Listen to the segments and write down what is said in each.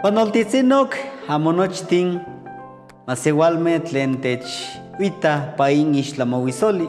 Panoltisinok hamonochtin masewalme tlen uita paín ixtlamahuizoli.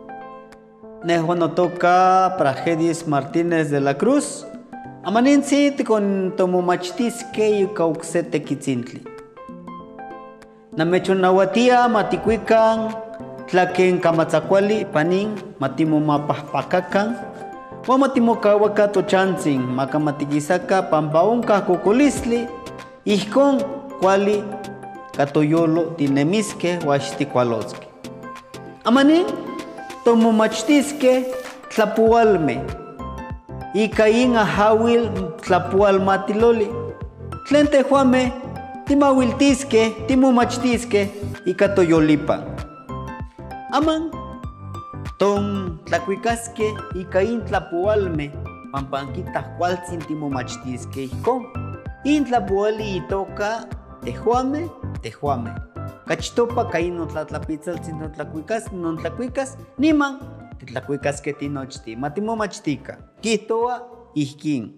Nehuanotoka Pragedis Martínez de la Cruz. Amanintzit con tomomachtisque yuka ukse tequitzintli. Namechonahuatia matikuikan tlaken kamatzakuali panin matimomapahpakakan wa matimokawaka tochantzin makamatikisaka pampaonka kokolistli ihkon kuali katoyolo tinemiske huaxtikualotzke. Amanin tomomachtisque tlapualme ika in ahawil tlapualmatiloli tlen tehuame timawiltisque timomachtisque ika toyolipa. Aman ton tlacuicasque ika in tlapualme pampanquita cualtzin timomachtisque ihkon. In tlapuali itoka tehuame kachtopa kaino tlatlapitzaltzin non tlacuicas niman titlacuicasque tinochti matimomachtika kihtoa ihkin.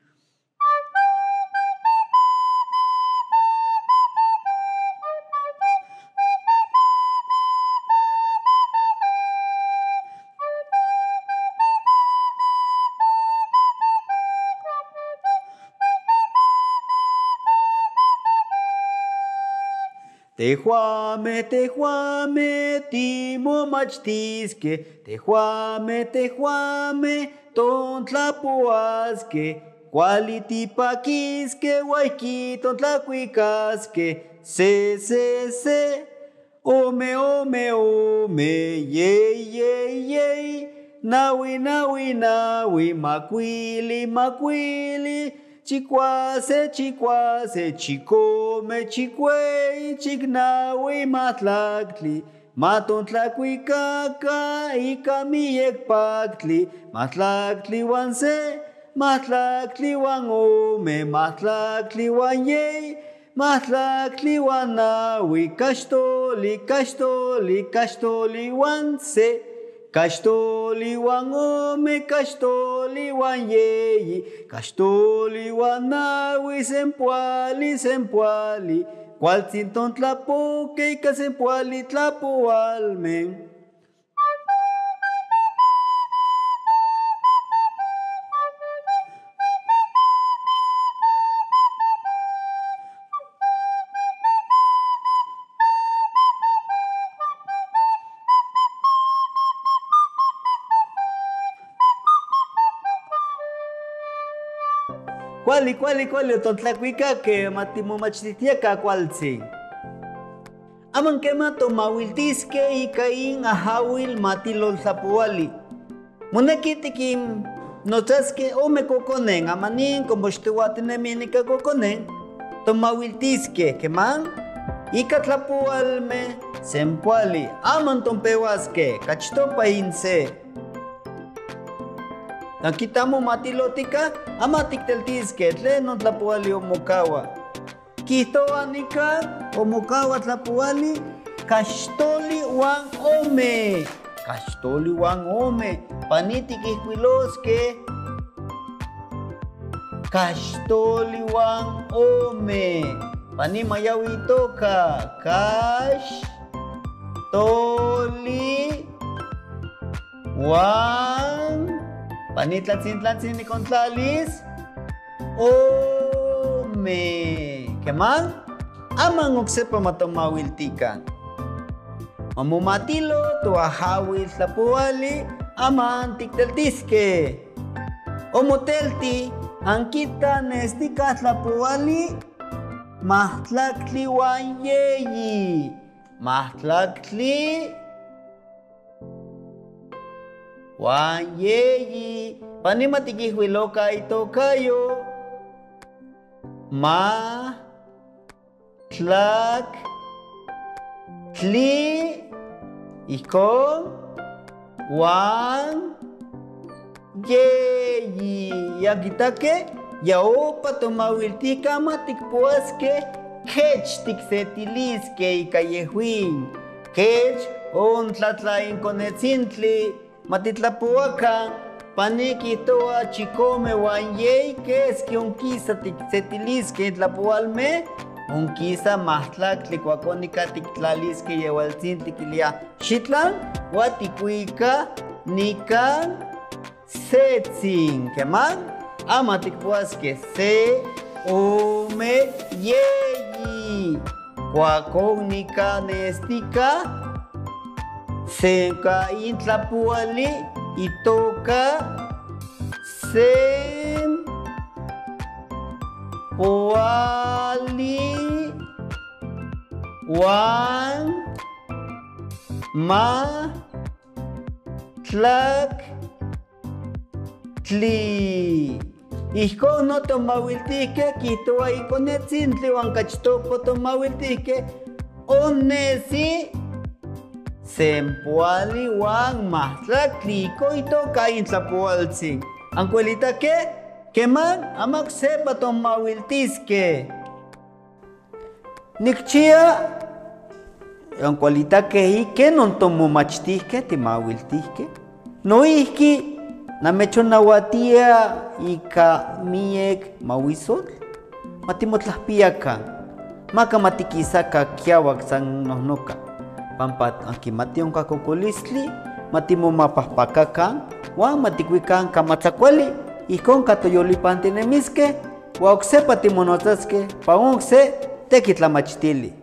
Tehuame, timomachtisque, tehuame, tontlapuasque, cualitipaquisque, huayqui, tontlacuicasque, se, ome, yey, nawi, macuili, chicuase, chicome, chicuey, chignawi, matlactli, matontlacuicaca, ika miyekpactli, matlactli wan se, matlactli wan ome, matlactli wan yey, matlactli wan nawi, caxtoli wan se, caxtoli wan ome, caxtoli wan yeyi, caxtoli wan nawi, sempuali, cualtzin tontlapoque ika sempuali tlapualmen. Cuali, tontlacuicaque matimomachtitica cualtzin. Aman quema tomawiltisque ika in ahawil matilol tlapuali. Monekitikin notzasque ome coconen, amanin como xtehuatinemi ika coconen, tomawiltisque queman ika tlapualme sempuali. Aman tompeuasque, cachtopa inse. Nakitamo matilotika, amatikteltisque, tlen non tlapuali omokawa. Kihtoa nika omokawa tlapuali, caxtoli wan ome. Panitikihkuilosque, caxtoli wan ome. Panimayawi itoka, caxtoli wan panitlatzin nikontlalis ome. Keman aman oksepa matomawiltikan. Mamumatilo to ahawil tlapuali aman tikteltisque. Omotelti ankita nestika tlapuali mahtlactli wan yeyi. Mahtlactli wan yeyi. Panimatikihwiloka itokayo. Matlactli ihkon wan yeyi. Yakitake yaopa tomawiltika matikpuasque kech tiksetiliske ika yehuin. Kech ontlatlainkonetzintli matitlapuakan paniquitoa chicome wanyei que es que unquisa ticsetilisque itlapualme unquisa mahtlac licuaconica tictlalisque yewaltzin tiquilia xitlan huaticuica nican setzin queman ama ticpuasque se ome yeyi cuacónica nestica seca intlapuali y toca sem puali wan ma tlak tli. Ijkon no tomawiltihke kihtowa ikonetzintli wan kachtopo tomawiltihke onesi sempuali wan mahtlaktli iko itoka intlapualtzin. Ankuelita que man amak sepa tomawiltisque. Nikchia ankuelita que non tomomachtisque timawiltisque. No ihki namechonahuatia ika miek mawisotl matimotlahpiakan maka matikisaka kiawak san nohnoka pampa ankimati onka kokolistli matimomapahpakakan wan matikuikan kamatzakuali ijkon katoyolipantinemiskeh wan oksepa timonotzasqueh pa onkse tekitlamachtili.